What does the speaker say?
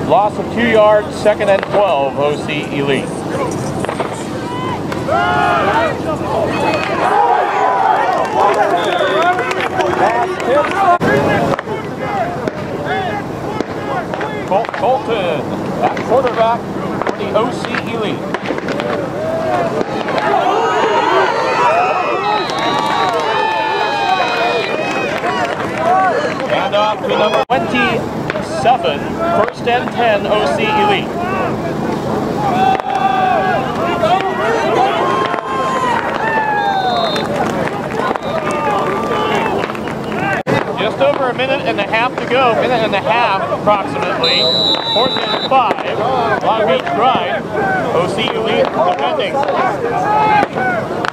Loss of 2 yards, 2nd and 12, OC Elite. Colton at quarterback for the OC Elite. And off to number 27, 1st and 10, OC Elite. Just over a minute and a half to go, minute and a half approximately. 4th and 5, Long Beach Drive, OC Elite defending.